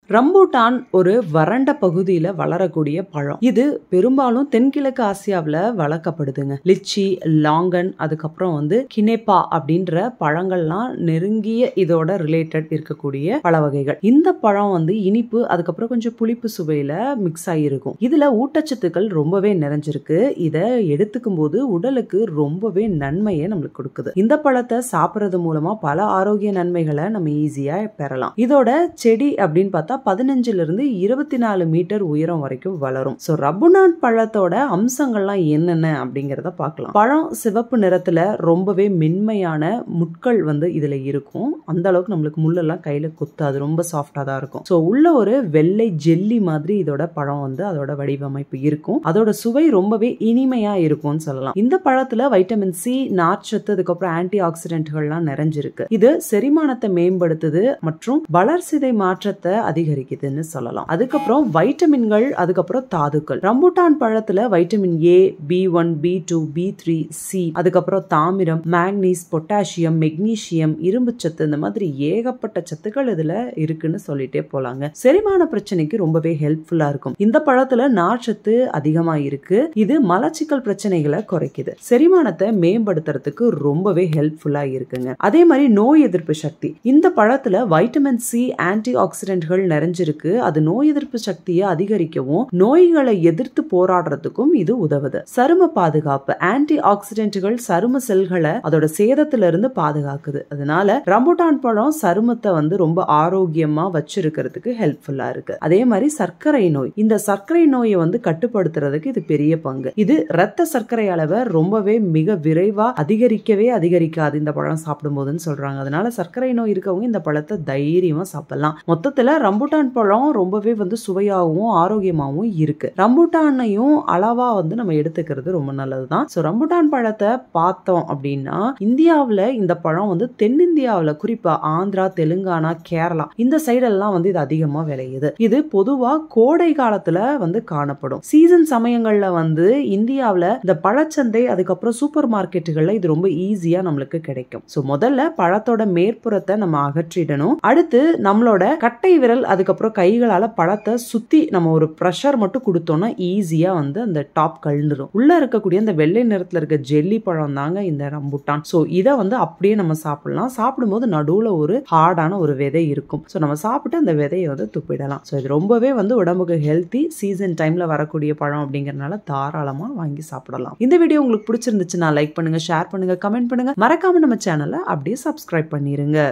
Rambutan ஒரு வறண்ட பகுதியில வளரக்கூடிய பழம். இது பெரும்பாலும் தென்கிழக்கு ஆசியாவில் வளர்க்கப்படுதுங்க. லிச்சி, லாங்கன், அதுக்கப்புறம் கினேப்பா அப்படின்ற பழங்கள்லாம் நெருங்கிய இதோட ரிலேட்டட் இருக்கக்கூடிய பழ வகைகள். இந்த பழம் இனிப்பு, அதுக்கப்புறம் கொஞ்சம் புளிப்பு சுவையில மிக்ஸ் ஆகிருக்கும். இதுல ஊட்டச்சத்துக்கள் ரொம்பவே நிறைஞ்சிருக்கு. இதை எடுத்துக்கும் போது உடலுக்கு ரொம்பவே நன்மையை நம்மளுக்கு கொடுக்குது. இந்த பழத்தை சாப்பிட்றது மூலமா பல ஆரோக்கிய நன்மைகளை நம்ம ஈஸியா பெறலாம். இதோட செடி அப்படின்னு பார்த்தா 15 இருந்து 24 மீட்டர் உயரம் வரைக்கும் வளரும். சோ ரம்புட்டான் பழத்தோட அம்சங்கள்லாம் என்னென்ன அப்படிங்கறத பார்க்கலாம். பழம் சிவப்பு நிறத்துல ரொம்பவே மென்மையான முட்கள் இதுல இருக்கும். அந்த அளவுக்கு நம்மளுக்கு முள்ளெல்லாம் கையில குத்தாது, ரொம்ப சாஃப்டா தான் இருக்கும். சோ உள்ள ஒரு வெள்ளை ஜெல்லி மாதிரி இதோட பழம் அதோட வடிவமைப்பு இருக்கும். அதோட சுவை ரொம்பவே இனிமையா இருக்கும்னு சொல்லலாம். இந்த பழத்துல வைட்டமின் சி, நார்ச்சத்து, அதுக்கப்புறம் ஆன்டி ஆக்சிடென்ட்கள்லாம் நிறைஞ்சிருக்கு. இது செரிமானத்தை மேம்படுத்துது மற்றும் வளர்சிதை மாற்றத்தை அதிகரிக்குதுன்னு சொல்லலாம். அதுக்கப்புறம் வைட்டமின்கள், அதுக்கப்புறம் தாதுக்கள். ரம்புட்டான் பழத்துல vitamin A, B1, B2, B3, C, அதுக்கப்புறம் தாமிரம், மேக்னீஸ், பொட்டாசியம், மெக்னீசியம், இரும்பு சத்து, இந்த மாதிரி ஏகப்பட்ட சத்துக்கள் இதுல இருக்குன்னு சொல்லிட்டே போலாங்க. செரிமான பிரச்சனைக்கு ரொம்பவே ஹெல்ப்ஃபுல்லா இருக்கும். இந்த பழத்துல நார்ச்சத்து அதிகமா இருக்கு. இது மலச்சிக்கல் பிரச்சனைகளை குறைக்குது. செரிமானத்தை மேம்படுத்துறதுக்கு ரொம்பவே ஹெல்ப்ஃபுல்லா இருக்குங்க. அதே மாதிரி நோய் எதிர்ப்பு சக்தி. இந்த பழத்துல வைட்டமின் சி, ஆன்டி ஆக்சிடென்ட்கள் நிறைஞ்சிருக்கு. அது நோய் எதிர்ப்பு சக்தியை அதிகரிக்கவும் நோய்களை எதிர்த்து போராடுறதுக்கும் இது உதவுது. சரும பாதுகாப்பு. ஆன்டி ஆக்சிடென்ட்கள் சரும செல்களை அதோட சேதத்துல இருந்து பாதுகாக்குது. அதனால ரம்புட்டான் பழம் சருமத்தை ரொம்ப ஆரோக்கியமா வச்சிருக்கிறதுக்கு ஹெல்ப்ஃபுல்லா இருக்கு. அதே மாதிரி சர்க்கரை நோய். இந்த சர்க்கரை நோயை கட்டுப்படுத்துறதுக்கு இது பெரிய பங்கு. இது ரத்த சர்க்கரை அளவை ரொம்பவே மிக விரைவா அதிகரிக்காது இந்த பழம் சாப்பிடும் போதுன்னு சொல்றாங்க. அதனால சர்க்கரை நோய் இருக்கவங்க இந்த பழத்தை தைரியமா சாப்பிடலாம். மொத்தத்துல ரம்புட்டான் பழம் ரொம்பவே சுவையாகவும் ஆரோக்கியமாகவும் இருக்கு. ரம்புட்டானையும் அளவா நம்ம எடுத்துக்கிறது ரொம்ப நல்லதுதான். சோ ரம்புட்டான் பழத்தை பார்த்தோம் அப்படின்னா இந்தியாவில் இந்த பழம் தென்னிந்தியாவில் குறிப்பா ஆந்திரா, தெலுங்கானா, கேரளா இந்த சைடெல்லாம் இது அதிகமா விளையுது. இது பொதுவா கோடை காலத்துல காணப்படும். சீசன் சமயங்கள்ல இந்தியாவில் இந்த பழச்சந்தை, அதுக்கப்புறம் சூப்பர் மார்க்கெட்டுகள்ல இது ரொம்ப ஈஸியா நம்மளுக்கு கிடைக்கும். சோ முதல்ல பழத்தோட மேற்புறத்தை நம்ம அகற்றிடணும். அடுத்து நம்மளோட கட்டை விரல், அதுக்கப்புறம் கைகளால பழத்தை சுத்தி நம்ம ஒரு பிரஷர் மட்டும் கொடுத்தோம்னா ஈஸியா அந்த டாப் கழுந்துரும். உள்ள இருக்கக்கூடிய அந்த வெள்ளை நிறத்துல இருக்க ஜெல்லி பழம் தாங்க இந்த ரம்புட்டான். சோ இதை அப்படியே நம்ம சாப்பிடலாம். சாப்பிடும்போது நடுவுல ஒரு ஹார்டான ஒரு விதை இருக்கும். சோ நம்ம சாப்பிட்டு அந்த விதையை துப்பிடலாம். சோ இது ரொம்பவே உடம்புக்கு ஹெல்த்தி. சீசன் டைம்ல வரக்கூடிய பழம் அப்படிங்கறதுனால தாராளமா வாங்கி சாப்பிடலாம். இந்த வீடியோ உங்களுக்கு பிடிச்சிருந்துச்சுன்னா லைக் பண்ணுங்க, ஷேர் பண்ணுங்க, கமெண்ட் பண்ணுங்க. மறக்காம நம்ம சேனலை அப்படியே சப்ஸ்கிரைப் பண்ணிருங்க.